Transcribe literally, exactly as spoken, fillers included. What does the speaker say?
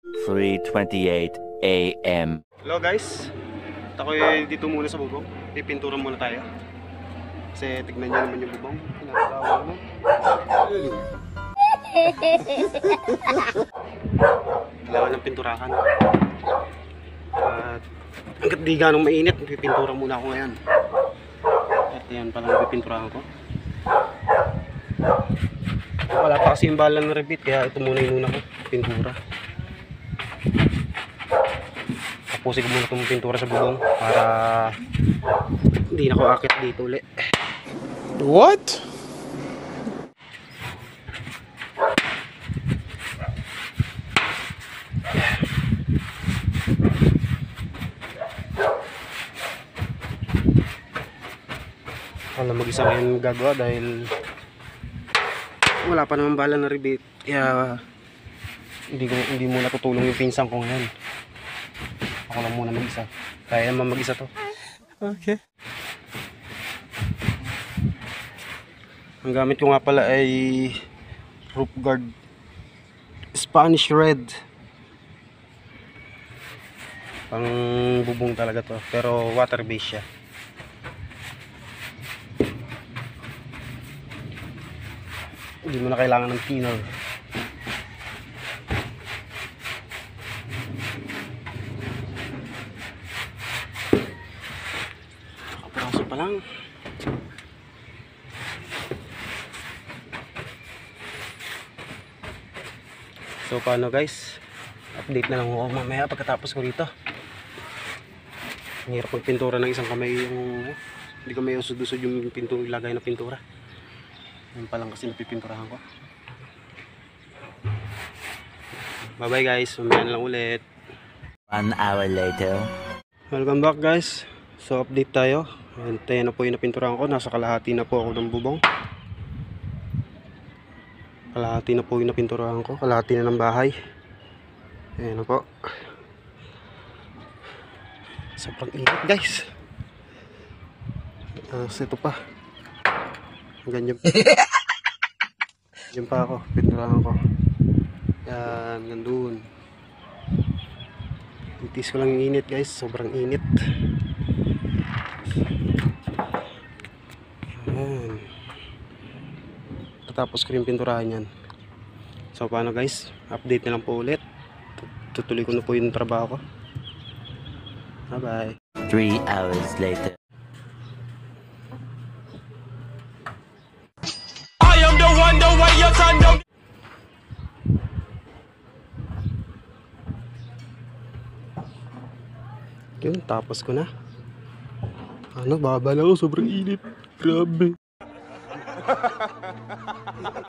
three twenty-eight A M Hello guys, ako ay dito muna sa bubong. Pipintura muna tayo. Kasi tignan nyo naman yung bubong. Pinakalawa mo. Kailangan ng pinturahan. At hanggat di ganong mainit, pipintura muna ako ngayon. At yan palang pipinturahan ko. Wala pa kasi yung bala ng repeat, kaya ito muna inuna ko, pintura. Tapusin ko muna itong pintura sa bubong para hindi na ako akit dito ulit. What? Wala mag-isa ngayon gagawa dahil wala pa naman bala na rebate, kaya hindi, ko, hindi muna tutulong yung pinsan ko ngayon. Ako lang muna mag-isa, kaya naman mag-isa to. Okay. Ang gamit ko nga pala ay roof guard Spanish red, pang bubong talaga to, pero water based siya. Hindi mo na kailangan ng thinner. Nakapiraso pa lang. So paano guys, update na lang ako mamaya pagkatapos ko rito. Ang hirap magpintura ng isang kamay, yung hindi ko may usod-usod yung pinto, ilagay na pintura. Yan pa lang kasi napipinturahan ko. Bye bye guys, mamaya na lang ulit. One hour later. Welcome back guys. So update tayo. Ayan na po yung napinturahan ko. Nasa kalahati na po ako ng bubong. Kalahati na po yung napinturahan ko. Kalahati na ng bahay. Ayan na po. Sobrang init guys. Uh, ito pa. Ganyan. Ganyan pa ako. Pinturahan ko. Yan. Gandun. Itis ko lang yung init guys. Sobrang init. Yan. Tapos ko yung pinturahan yan. So paano guys, update na lang po ulit. Tutuloy ko na po yung trabaho ko. Bye bye. Three hours later. I am the one, the way your son don't. Yun, tapos ko na. Ano, babala ko, sobrang init. Grabe.